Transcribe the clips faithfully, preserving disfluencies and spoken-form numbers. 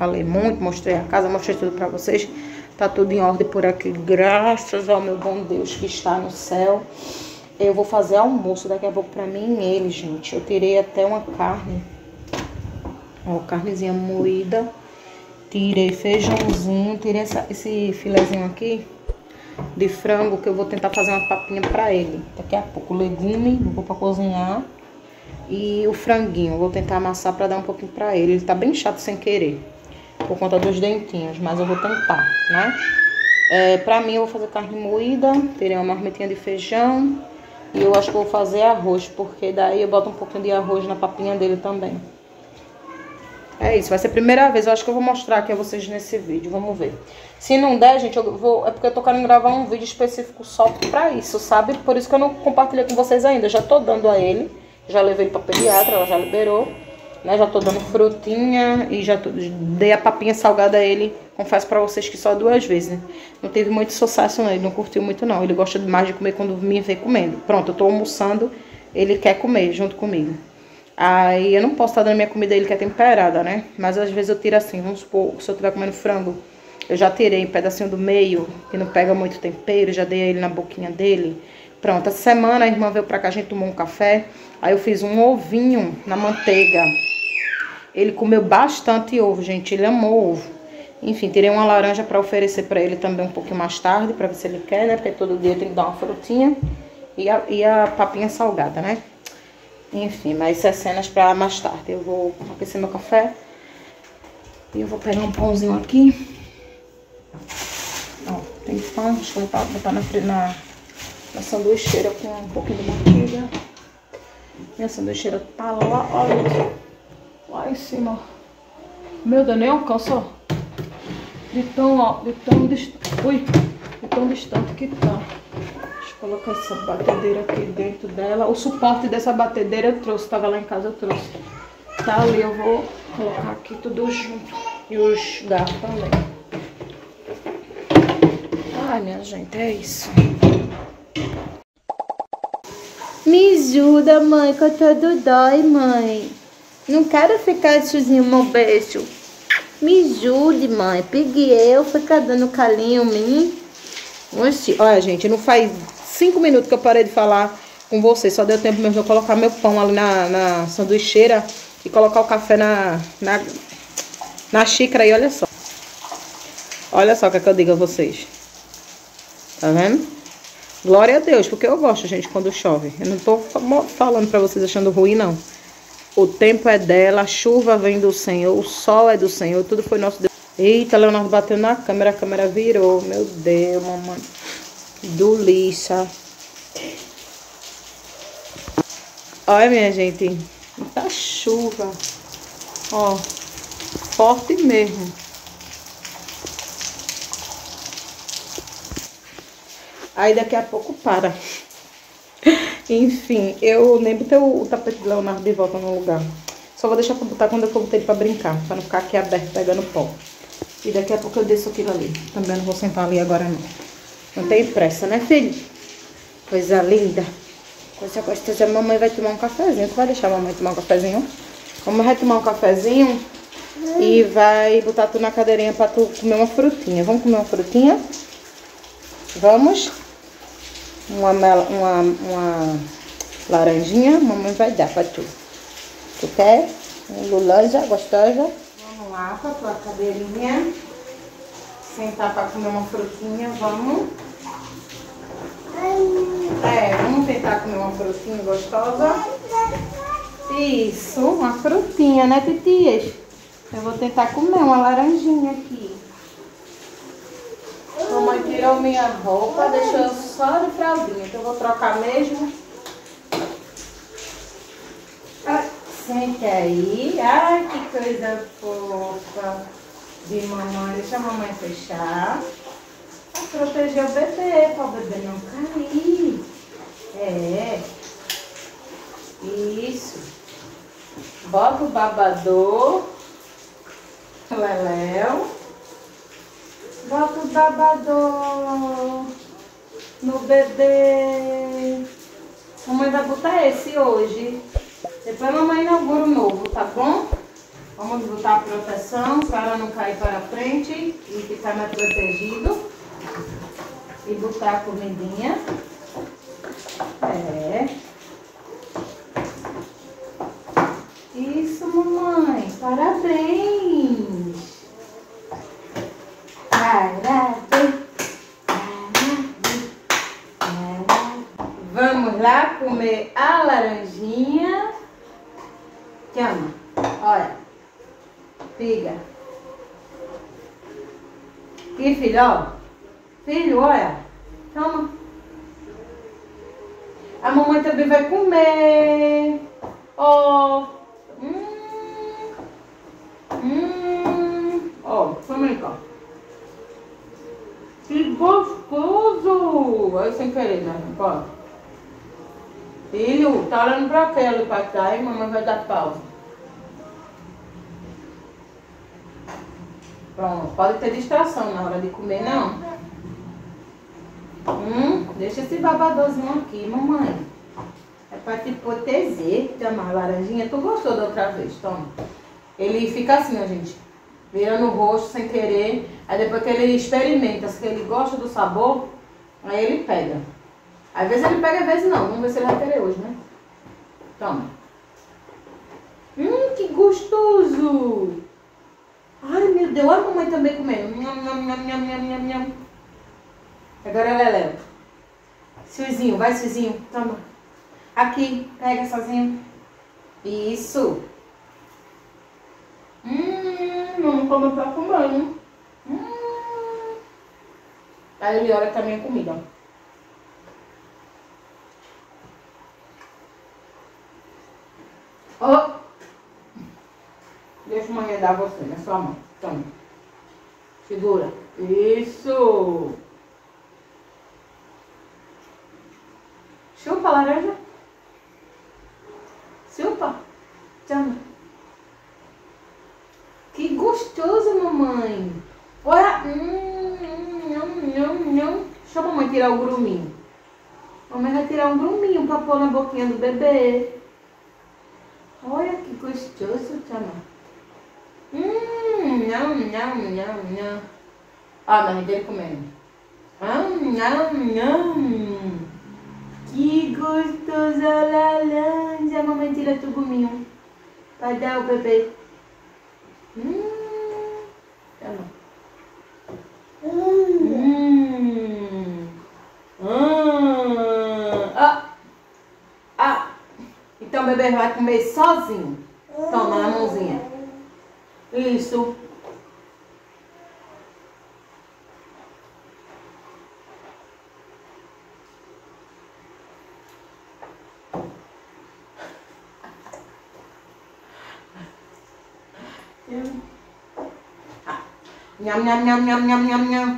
falei muito, mostrei a casa, mostrei tudo pra vocês. Tá tudo em ordem por aqui, graças ao meu bom Deus que está no céu. Eu vou fazer almoço daqui a pouco pra mim e ele, gente. Eu tirei até uma carne, ó, carnezinha moída. Tirei feijãozinho, tirei essa, esse filezinho aqui de frango que eu vou tentar fazer uma papinha pra ele. Daqui a pouco, legume, vou pra cozinhar. E o franguinho, vou tentar amassar pra dar um pouquinho pra ele. Ele tá bem chato sem querer, por conta dos dentinhos, mas eu vou tentar, né? É, pra mim, eu vou fazer carne moída, terei uma marmitinha de feijão. E eu acho que vou fazer arroz, porque daí eu boto um pouquinho de arroz na papinha dele também. É isso, vai ser a primeira vez, eu acho que eu vou mostrar aqui a vocês nesse vídeo, vamos ver. Se não der, gente, eu vou, é porque eu tô querendo gravar um vídeo específico só pra isso, sabe? Por isso que eu não compartilhei com vocês ainda, eu já tô dando a ele, já levei ele pra pediatra, ela já liberou, né? Já tô dando frutinha e já tô, dei a papinha salgada a ele, confesso pra vocês que só duas vezes, né? Não teve muito sucesso nele, não curtiu muito não, ele gosta mais de comer quando me vê comendo. Pronto, eu tô almoçando, ele quer comer junto comigo. Aí eu não posso estar dando minha comida a ele que é temperada, né? Mas às vezes eu tiro assim, vamos supor, se eu estiver comendo frango, eu já tirei um pedacinho do meio, que não pega muito tempero, já dei a ele na boquinha dele. Pronto, essa semana a irmã veio pra cá, a gente tomou um café, aí eu fiz um ovinho na manteiga. Ele comeu bastante ovo, gente, ele amou ovo. Enfim, tirei uma laranja pra oferecer pra ele também um pouquinho mais tarde, pra ver se ele quer, né? Porque todo dia tem que dar uma frutinha e a, e a papinha salgada, né? Enfim, mas isso é cenas pra mais tarde. Eu vou aquecer meu café. E eu vou pegar um pãozinho aqui. Ó, tem pão. Deixa eu botar na, na, na sanduicheira com um pouquinho de manteiga. Minha sanduicheira tá lá, olha. Lá em cima. Meu Deus, nem alcança, ó. De tão, ó, de tão distante. Ui, de tão distante que tá. Colocar essa batedeira aqui dentro dela. O suporte dessa batedeira eu trouxe, tava lá em casa, eu trouxe. Tá ali, eu vou colocar aqui tudo junto. E os garfos também. Ai, minha gente, é isso. Me ajuda, mãe, que eu tô do dói, mãe. Não quero ficar sozinho, meu beijo. Me ajude, mãe. Pegue eu, fica dando calinho em mim. Oxi, olha, gente, não faz cinco minutos que eu parei de falar com vocês. Só deu tempo mesmo de eu colocar meu pão ali na, na sanduicheira e colocar o café na, na, na xícara aí, olha só. Olha só o que, é que eu digo a vocês. Tá vendo? Glória a Deus, porque eu gosto, gente, quando chove. Eu não tô falando pra vocês achando ruim, não. O tempo é dela, a chuva vem do Senhor, o sol é do Senhor, tudo foi nosso Deus. Eita, Leonardo bateu na câmera, a câmera virou. Meu Deus, mamãe. Do lixa. Olha, minha gente. Muita chuva. Ó. Forte mesmo. Aí daqui a pouco para. Enfim, eu nem botei o tapete de Leonardo de volta no lugar. Só vou deixar pra botar quando eu for botar ele pra brincar. Pra não ficar aqui aberto pegando pó. E daqui a pouco eu desço aquilo ali. Também não vou sentar ali agora, não. Não tem pressa, né, filho? Coisa linda. Coisa gostosa. A mamãe vai tomar um cafezinho. Tu vai deixar a mamãe tomar um cafezinho? A mamãe vai tomar um cafezinho e vai botar tu na cadeirinha pra tu comer uma frutinha. Vamos comer uma frutinha? Vamos? Uma, uma, uma laranjinha. A mamãe vai dar pra tu. Tu quer? Uma laranja gostosa? Vamos lá pra tua cadeirinha. Sentar pra comer uma frutinha, vamos? É, vamos tentar comer uma frutinha gostosa? Isso, uma frutinha, né, titias? Eu vou tentar comer uma laranjinha aqui. Mamãe tirou minha roupa, deixou só de fraldinha, então eu vou trocar mesmo. Sente aí. Ai, que coisa fofa de mamãe. Deixa a mamãe fechar. Pra proteger o bebê, para o bebê não cair. É. Isso. Bota o babador. Leléu. Bota o babador no bebê. Mamãe vai botar esse hoje. Depois a mamãe inaugura o novo, tá bom? Vamos botar a proteção para ela não cair para frente e ficar mais protegido. E botar a comidinha. É. Isso, mamãe. Parabéns. Parabéns. Vamos lá comer a laranjinha. Chama. Olha. Figa. Que filho, ó. Filho, olha. Toma. A mamãe também vai comer. Ó. Hum. Hum. Ó, toma aí, ó. Que gostoso. Aí sem querer, né? Ó. Filho, tá olhando pra quê ali pra trás? Mamãe vai dar pausa. Pronto, pode ter distração na hora de comer, não. Hum, deixa esse babadozinho aqui, mamãe. É pra te proteger. Toma a laranjinha. Tu gostou da outra vez? Toma. Ele fica assim, ó, gente. Virando o rosto sem querer. Aí depois que ele experimenta, se ele gosta do sabor, aí ele pega. Às vezes ele pega, às vezes não. Vamos ver se ele vai querer hoje, né? Toma. Hum, que gostoso. Ai, meu Deus. Olha a mamãe também comendo. Nham, nham, nham, nham, nham, nham, nham. Agora ela é Léo. Suizinho, vai, Suizinho. Toma. Aqui, pega sozinho. Isso. Hum, não come pra comer, hein? Hum. Aí ele olha também a comida. Ó. Oh. Deixa a mãe dar você na sua mão. Toma. Segura. Isso. Chupa a laranja. Chupa. Toma. Que gostoso, mamãe. Olha. Hum, não, não, não. Deixa a mamãe tirar o gruminho. Mamãe vai tirar um gruminho pra pôr na boquinha do bebê. Olha que gostoso, toma. Hum, não, não, não, não. Ó, na dele comendo. Hum, não, não. Que gostoso a laranja. A mamãe tira o gominho pra dar o bebê. Hum. Toma. Hum. Hum. Ah. Ah. Então o bebê vai comer sozinho. Toma na mãozinha. Isso. Nham, nham, nham, nham, nham, nham, nham.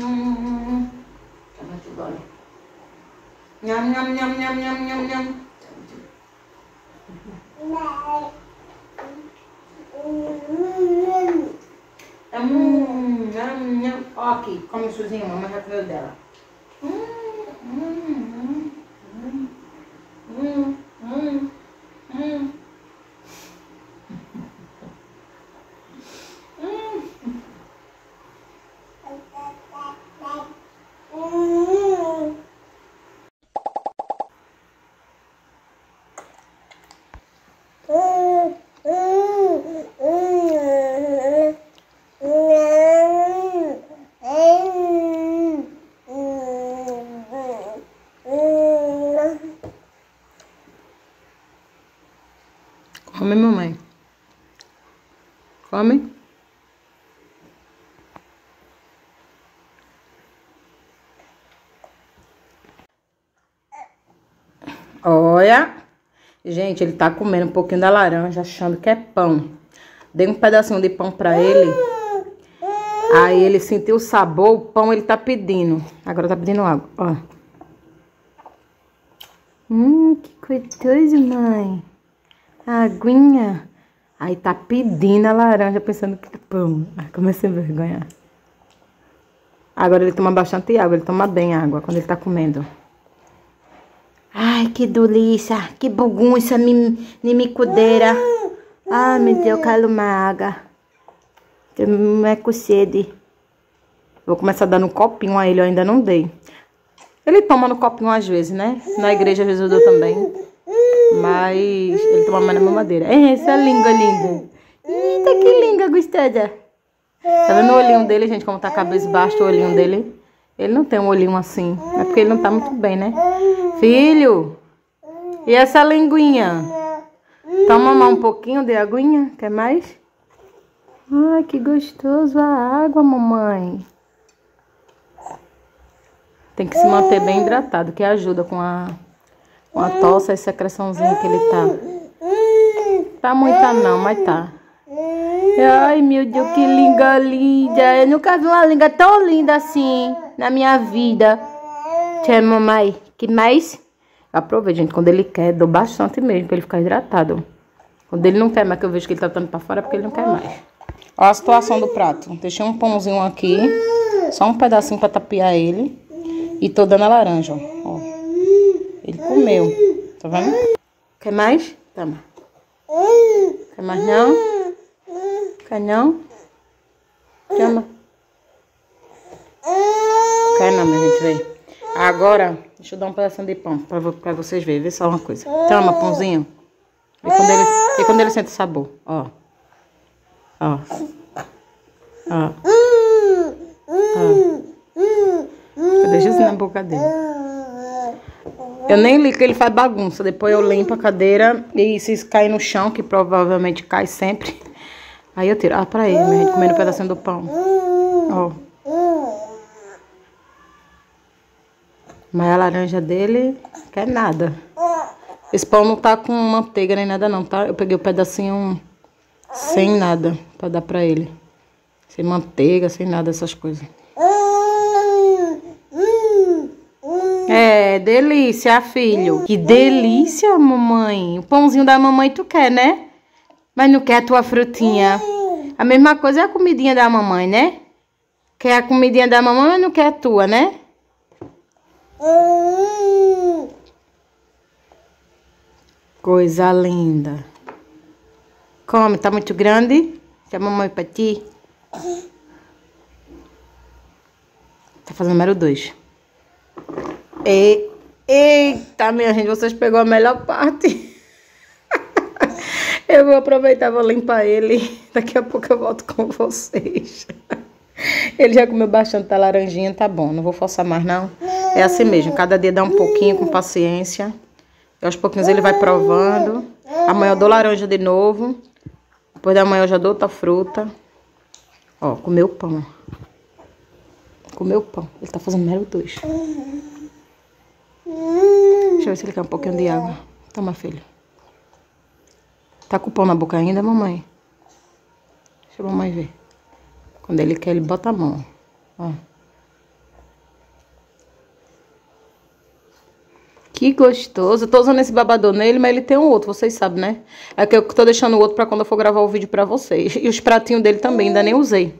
Nham, nham, nham, nham, nham, nham, nham. Hum, nham, nham. Ó aqui, come sozinho, mamãe já comeu dela. Hum, hum, hum, hum, hum, hum, hum. Come, mamãe. Come. Olha. Gente, ele tá comendo um pouquinho da laranja, achando que é pão. Dei um pedacinho de pão pra ele. Aí ele sentiu o sabor, o pão ele tá pedindo. Agora tá pedindo água, ó. Hum, que gostoso, mãe. Aguinha. Aí tá pedindo a laranja, pensando que é pão. Ai, comecei a envergonhar. Agora ele toma bastante água, ele toma bem água quando ele tá comendo. Ai, que delícia, que bagunça, mimicudeira. Ah, meu Deus, eu quero uma água. Eu não é com sede. Vou começar dando um copinho a ele, eu ainda não dei. Ele toma no copinho às vezes, né? Na igreja às vezes eu dou também. Mas ele toma mais na mamadeira. É, essa língua linda. Eita, que língua gostosa. Tá vendo o olhinho dele, gente? Como tá a cabeça baixa, o olhinho dele. Ele não tem um olhinho assim. É porque ele não tá muito bem, né? Filho. E essa linguinha? Toma mais um pouquinho de aguinha. Quer mais? Ai, que gostoso a água, mamãe. Tem que se manter bem hidratado, que ajuda com a, com a tosse e secreçãozinha que ele tá. Tá muita não, mas tá. Ai, meu Deus, que língua linda. Eu nunca vi uma língua tão linda assim na minha vida. Tchau, mamãe. Que mais? Aproveita, gente. Quando ele quer, dou bastante mesmo pra ele ficar hidratado. Quando ele não quer mais, que eu vejo que ele tá botando pra fora, é porque ele não quer mais. Olha a situação do prato. Deixei um pãozinho aqui. Só um pedacinho pra tapear ele. E tô dando a laranja, ó. Ele comeu. Tá vendo? Quer mais? Toma. Quer mais não? Quer não? Toma. Quer não, minha gente, vem. Agora, deixa eu dar um pedacinho de pão pra, pra vocês verem. Vê só uma coisa. Toma, pãozinho. E quando ele, e quando ele sente o sabor, ó. Ó. Ó. Ó. Eu deixo assim na boca dele. Eu nem ligo que ele faz bagunça. Depois eu limpo a cadeira. E se cair no chão, que provavelmente cai sempre, aí eu tiro. Ah, pra ele, minha gente, comendo um pedacinho do pão. Ó. Mas a laranja dele quer nada. Esse pão não tá com manteiga nem nada não, tá? Eu peguei o um pedacinho sem nada pra dar pra ele. Sem manteiga, sem nada, essas coisas. É, delícia, filho. Que delícia, mamãe. O pãozinho da mamãe tu quer, né? Mas não quer a tua frutinha. A mesma coisa é a comidinha da mamãe, né? Quer a comidinha da mamãe, mas não quer a tua, né? Coisa linda. Come, tá muito grande? Quer a mamãe pra ti? Tá fazendo número dois. E, eita, minha gente, vocês pegou a melhor parte. Eu vou aproveitar, vou limpar ele. Daqui a pouco eu volto com vocês. Ele já comeu bastante da laranjinha, tá bom. Não vou forçar mais, não. É assim mesmo, cada dia dá um pouquinho com paciência. E aos pouquinhos ele vai provando. Amanhã eu dou laranja de novo. Depois da manhã eu já dou outra fruta. Ó, comeu pão. Comeu pão. Ele tá fazendo número dois. Deixa eu ver se ele quer um pouquinho de água. Toma, filho. Tá com o pão na boca ainda, mamãe? Deixa a mamãe ver. Quando ele quer, ele bota a mão. Ó. Que gostoso. Eu tô usando esse babador nele, mas ele tem um outro, vocês sabem, né? É que eu tô deixando o outro pra quando eu for gravar o vídeo pra vocês. E os pratinhos dele também, ainda nem usei.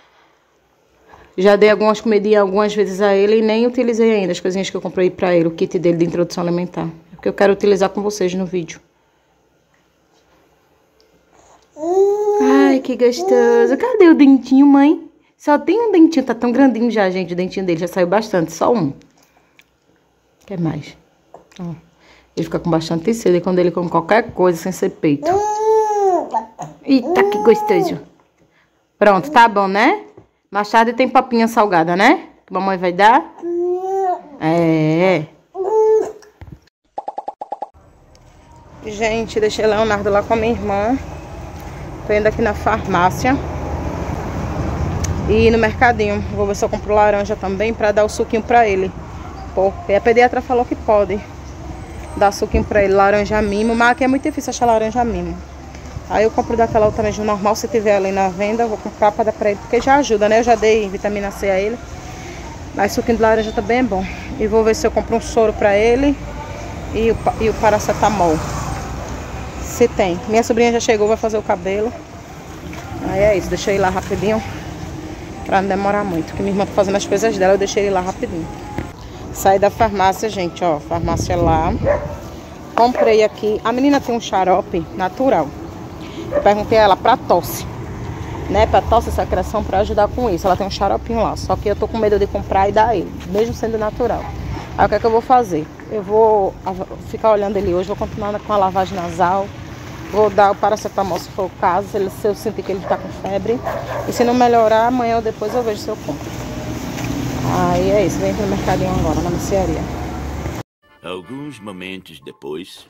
Já dei algumas comidinhas algumas vezes a ele e nem utilizei ainda as coisinhas que eu comprei pra ele, o kit dele de introdução alimentar. É porque eu quero utilizar com vocês no vídeo. Ai, que gostoso. Cadê o dentinho, mãe? Só tem um dentinho, tá tão grandinho já, gente, o dentinho dele. Já saiu bastante, só um. Quer mais? Ó, ele fica com bastante sede quando ele come qualquer coisa sem ser peito. Eita, que gostoso. Pronto, tá bom, né? Mais tarde tem papinha salgada, né? Que a mamãe vai dar. É. Gente, deixei Leonardo lá com a minha irmã. Tô indo aqui na farmácia. E no mercadinho. Vou ver se eu compro laranja também pra dar o suquinho pra ele. Porque a pediatra falou que pode dar suquinho pra ele, laranja mimo. Mas aqui é muito difícil achar laranja mimo. Aí eu compro daquela outra mesmo normal, se tiver ali na venda, eu vou comprar pra dar pra ele, porque já ajuda, né? Eu já dei vitamina C a ele. Mas suquinho de laranja também é bom. E vou ver se eu compro um soro pra ele e o, e o paracetamol. Se tem. Minha sobrinha já chegou, vai fazer o cabelo. Aí é isso, deixei ele lá rapidinho, pra não demorar muito, porque minha irmã tá fazendo as coisas dela, eu deixei ele lá rapidinho. Saí da farmácia, gente, ó, farmácia lá. Comprei aqui, a menina tem um xarope natural. Eu perguntei a ela pra tosse, né? Pra tosse e secreção, pra ajudar com isso. Ela tem um xaropinho lá, só que eu tô com medo de comprar e dar ele, mesmo sendo natural. Aí o que é que eu vou fazer? Eu vou ficar olhando ele hoje, vou continuar com a lavagem nasal. Vou dar o paracetamol se for o caso, se, ele, se eu sentir que ele tá com febre. E se não melhorar, amanhã ou depois eu vejo se eu compro. Aí é isso, vem pro mercadinho agora, na mercearia. Alguns momentos depois...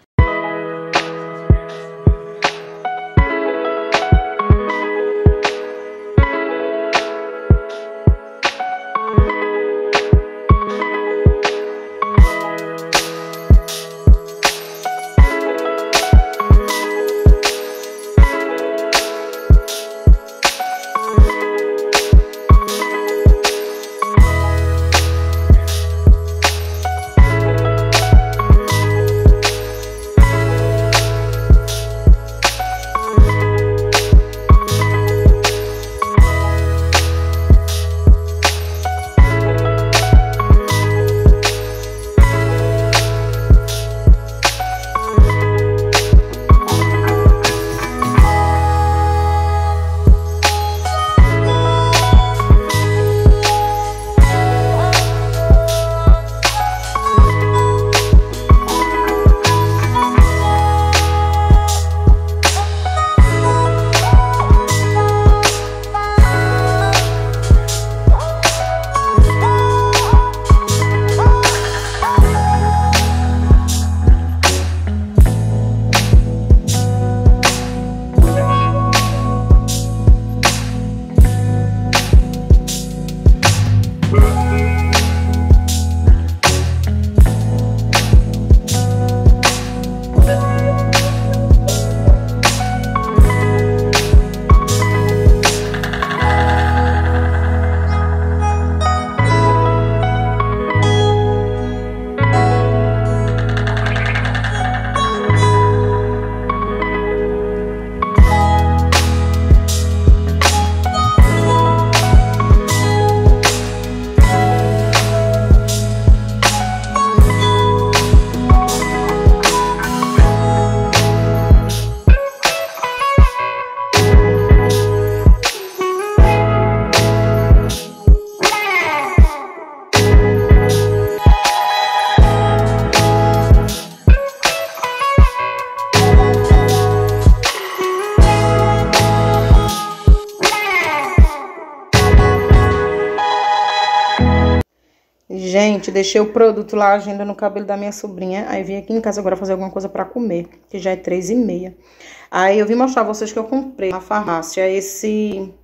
Gente, deixei o produto lá, agenda no cabelo da minha sobrinha. Aí vim aqui em casa agora fazer alguma coisa pra comer, que já é três e meia. Aí eu vim mostrar a vocês que eu comprei na farmácia esse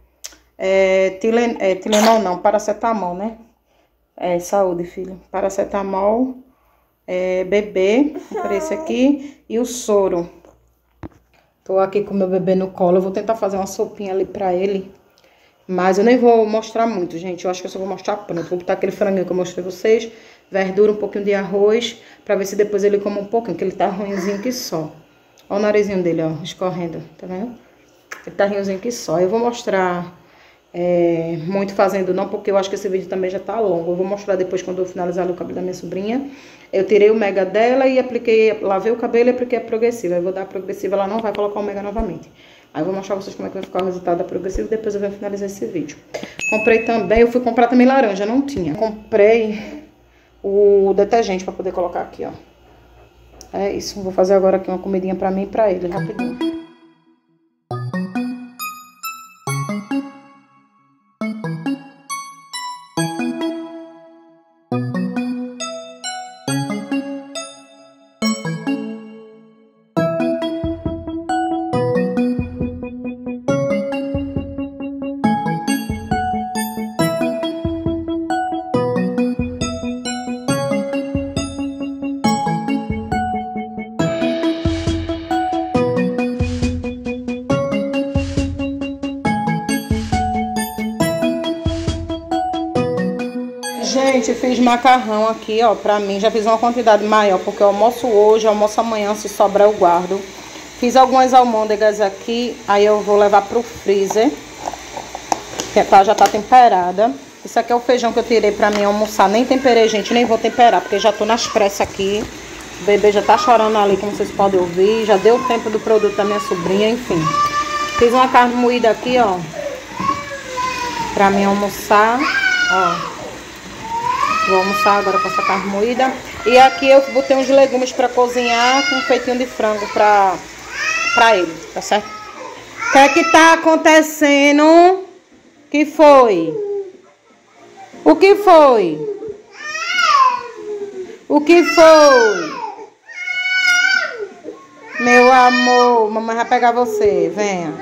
é, tilen, é, Tilenol não, paracetamol, né? É, saúde, filho. Paracetamol, é, bebê, comprei esse aqui, e o soro. Tô aqui com meu bebê no colo, eu vou tentar fazer uma sopinha ali pra ele. Mas eu nem vou mostrar muito, gente. Eu acho que eu só vou mostrar pronto. Vou botar aquele franguinho que eu mostrei pra vocês. Verdura, um pouquinho de arroz. Pra ver se depois ele come um pouquinho, que ele tá ruimzinho que só. Olha o narizinho dele, ó, escorrendo. Tá vendo? Ele tá ruimzinho que só. Eu vou mostrar é, muito fazendo não, porque eu acho que esse vídeo também já tá longo. Eu vou mostrar depois quando eu finalizar o cabelo da minha sobrinha. Eu tirei o mega dela e apliquei, lavei o cabelo e apliquei a progressiva. Eu vou dar a progressiva, ela não vai colocar o mega novamente. Aí eu vou mostrar pra vocês como é que vai ficar o resultado da progressiva e depois eu vou finalizar esse vídeo. Comprei também, eu fui comprar também laranja, não tinha. Comprei o detergente pra poder colocar aqui, ó. É isso, vou fazer agora aqui uma comidinha pra mim e pra ele, rapidinho. Gente, fiz macarrão aqui, ó, pra mim. Já fiz uma quantidade maior, porque eu almoço hoje, almoço amanhã, se sobrar eu guardo. Fiz algumas almôndegas aqui, aí eu vou levar pro freezer, que tá, já tá temperada. Isso aqui é o feijão que eu tirei pra mim almoçar. Nem temperei, gente, nem vou temperar, porque já tô nas pressas aqui. O bebê já tá chorando ali, como vocês podem ouvir. Já deu o tempo do produto da minha sobrinha, enfim. Fiz uma carne moída aqui, ó. Pra mim almoçar, ó. Vou almoçar agora com essa carne moída. E aqui eu botei uns legumes pra cozinhar com um peitinho de frango pra, pra ele, tá certo? O que é que tá acontecendo? O que foi? O que foi? O que foi? Meu amor, mamãe vai pegar você, venha.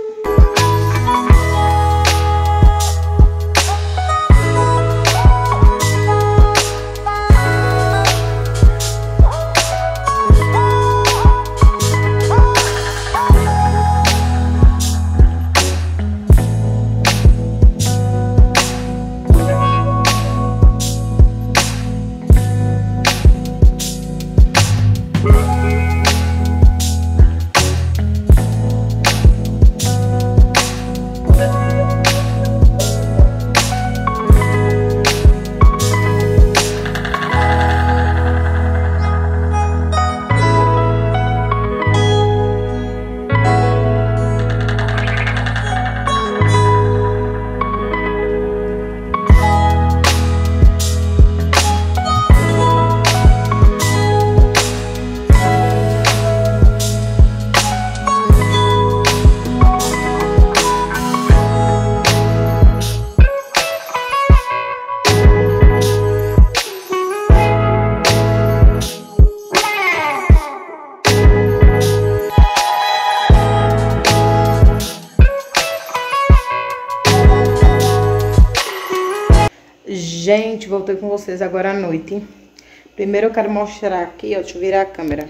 Gente, voltei com vocês agora à noite. Primeiro eu quero mostrar aqui, ó, deixa eu virar a câmera.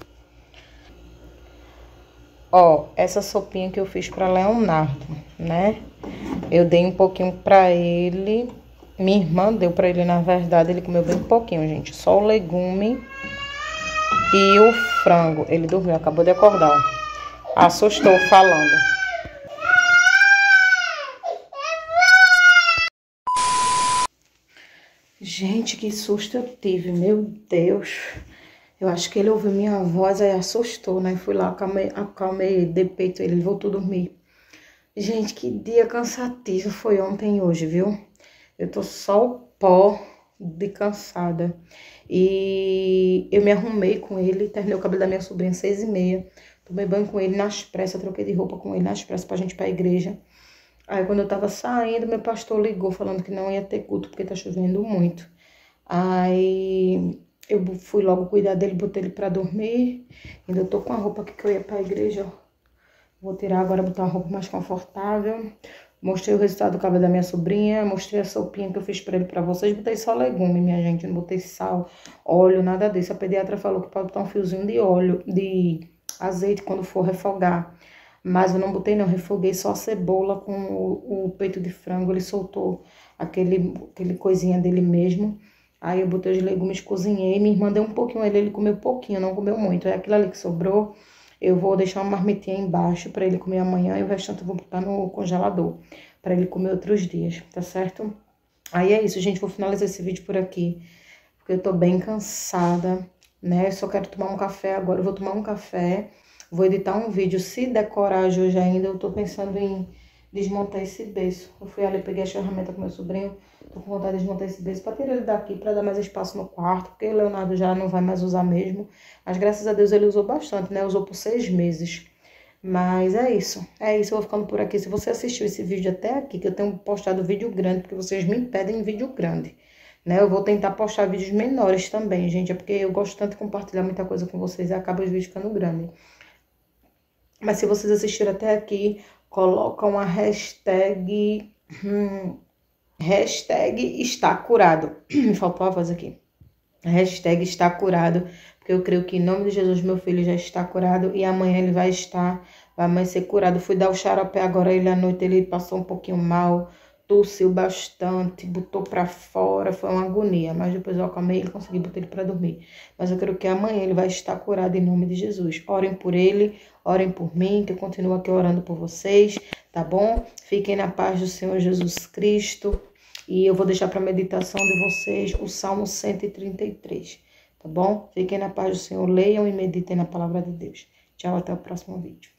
Ó, essa sopinha que eu fiz pra Leonardo, né? Eu dei um pouquinho pra ele. Minha irmã deu pra ele, na verdade, ele comeu bem pouquinho, gente. Só o legume e o frango. Ele dormiu, acabou de acordar, ó. Assustou falando. Gente, que susto eu tive, meu Deus. Eu acho que ele ouviu minha voz, aí assustou, né? Fui lá, acalmei, acalmei de peito ele, ele voltou a dormir. Gente, que dia cansativo foi ontem e hoje, viu? Eu tô só o pó de cansada. E eu me arrumei com ele, terminei o cabelo da minha sobrinha às seis e meia. Tomei banho com ele nas pressas, troquei de roupa com ele nas pressas pra gente ir pra igreja. Aí quando eu tava saindo, meu pastor ligou falando que não ia ter culto porque tá chovendo muito. Aí eu fui logo cuidar dele, botei ele pra dormir. Ainda tô com a roupa aqui que eu ia pra igreja, ó. Vou tirar agora, botar uma roupa mais confortável. Mostrei o resultado do cabelo da minha sobrinha, mostrei a sopinha que eu fiz pra ele pra vocês. Botei só legume, minha gente, não botei sal, óleo, nada disso. A pediatra falou que pode botar um fiozinho de óleo, de azeite quando for refogar. Mas eu não botei não, refoguei só a cebola com o, o peito de frango, ele soltou aquele, aquele coisinha dele mesmo. Aí eu botei os legumes, cozinhei, minha irmã deu um pouquinho, ele, ele comeu pouquinho, não comeu muito. Aí aquilo ali que sobrou, eu vou deixar uma marmitinha embaixo pra ele comer amanhã e o restante eu vou botar no congelador, pra ele comer outros dias, tá certo? Aí é isso, gente, vou finalizar esse vídeo por aqui, porque eu tô bem cansada, né? Eu só quero tomar um café agora, eu vou tomar um café. Vou editar um vídeo, se der coragem hoje ainda, eu tô pensando em desmontar esse berço. Eu fui ali, peguei a ferramenta com meu sobrinho, tô com vontade de desmontar esse berço pra tirar ele daqui, pra dar mais espaço no quarto, porque o Leonardo já não vai mais usar mesmo. Mas graças a Deus ele usou bastante, né? Usou por seis meses. Mas é isso, é isso, eu vou ficando por aqui. Se você assistiu esse vídeo até aqui, que eu tenho postado vídeo grande, porque vocês me pedem vídeo grande, né? Eu vou tentar postar vídeos menores também, gente, é porque eu gosto tanto de compartilhar muita coisa com vocês e acaba os vídeos ficando grandes. Mas se vocês assistiram até aqui, coloca uma hashtag, hum, hashtag está curado. Me faltou a voz aqui. Hashtag está curado, porque eu creio que em nome de Jesus meu filho já está curado e amanhã ele vai estar, vai amanhecer curado. Fui dar o xarope agora, ele à noite ele passou um pouquinho mal, tossiu bastante, botou pra fora, foi uma agonia. Mas depois eu acalmei ele, consegui botar ele pra dormir. Mas eu creio que amanhã ele vai estar curado em nome de Jesus. Orem por ele, orem por mim, que eu continuo aqui orando por vocês, tá bom? Fiquem na paz do Senhor Jesus Cristo. E eu vou deixar para meditação de vocês o Salmo cento e trinta e três, tá bom? Fiquem na paz do Senhor, leiam e meditem na palavra de Deus. Tchau, até o próximo vídeo.